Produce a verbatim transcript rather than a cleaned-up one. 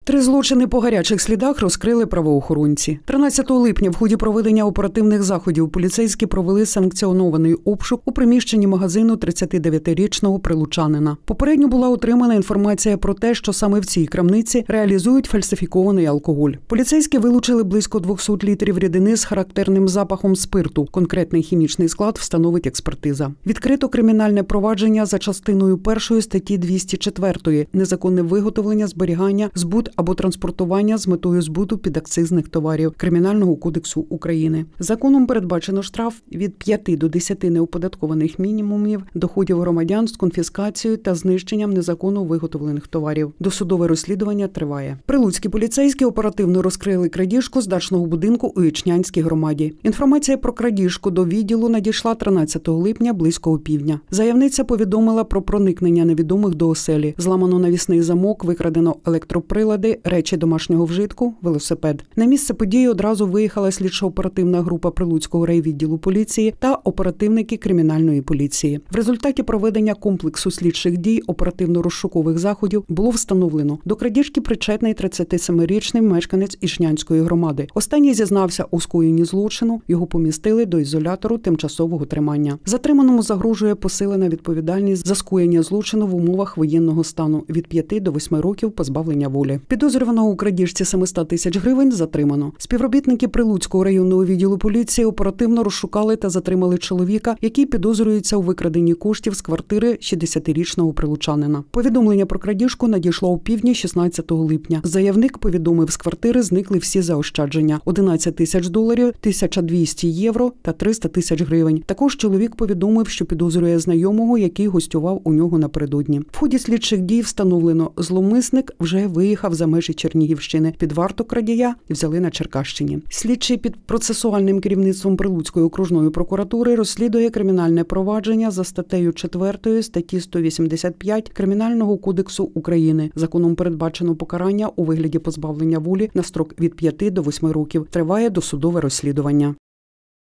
Три злочини по гарячих слідах розкрили правоохоронці. тринадцятого липня в ході проведення оперативних заходів поліцейські провели санкціонований обшук у приміщенні магазину тридцятидев'ятирічного прилучанина. Попередньо була отримана інформація про те, що саме в цій крамниці реалізують фальсифікований алкоголь. Поліцейські вилучили близько двохсот літрів рідини з характерним запахом спирту. Конкретний хімічний склад встановить експертиза. Відкрито кримінальне провадження за частиною першої статті двісті четвертої «Незаконне виготовлення, зберігання, збут або транспортування з метою збуту підакцизних товарів» Кримінального кодексу України. Законом передбачено штраф від п'яти до десяти неоподаткованих мінімумів доходів громадян з конфіскацією та знищенням незаконно виготовлених товарів. Досудове розслідування триває. Прилуцькі поліцейські оперативно розкрили крадіжку з дачного будинку у Ічнянській громаді. Інформація про крадіжку до відділу надійшла тринадцятого липня близько опівдня. Заявниця повідомила про проникнення невідомих до оселі. Зламано навісний замок, викрадено електроприлади, речі домашнього вжитку, велосипед. На місце події одразу виїхала слідчо-оперативна група Прилуцького райвідділу поліції та оперативники кримінальної поліції. В результаті проведення комплексу слідчих дій оперативно-розшукових заходів було встановлено: до крадіжки причетний тридцятисемирічний мешканець Ічнянської громади. Останній зізнався у скоєнні злочину, його помістили до ізолятору тимчасового тримання. Затриманому загрожує посилена відповідальність за скоєння злочину в умовах воєнного стану від п'яти до восьми років позбавлення волі. Підозрюваного у крадіжці семисот тисяч гривень затримано. Співробітники Прилуцького районного відділу поліції оперативно розшукали та затримали чоловіка, який підозрюється у викраденні коштів з квартири шістдесятирічного прилучанина. Повідомлення про крадіжку надійшло у півдні шістнадцятого липня. Заявник повідомив, з квартири зникли всі заощадження – одинадцять тисяч доларів, тисяча двісті євро та триста тисяч гривень. Також чоловік повідомив, що підозрює знайомого, який гостював у нього напередодні. В ході слідчих дій встановлено: зловмисник вже виїхав за межі Чернігівщини. Під варту крадія взяли на Черкащині. Слідчий під процесуальним керівництвом Прилуцької окружної прокуратури розслідує кримінальне провадження за статтею четвертою статті сто вісімдесят п'ять Кримінального кодексу України. Законом передбачено покарання у вигляді позбавлення волі на строк від п'яти до восьми років. Триває досудове розслідування.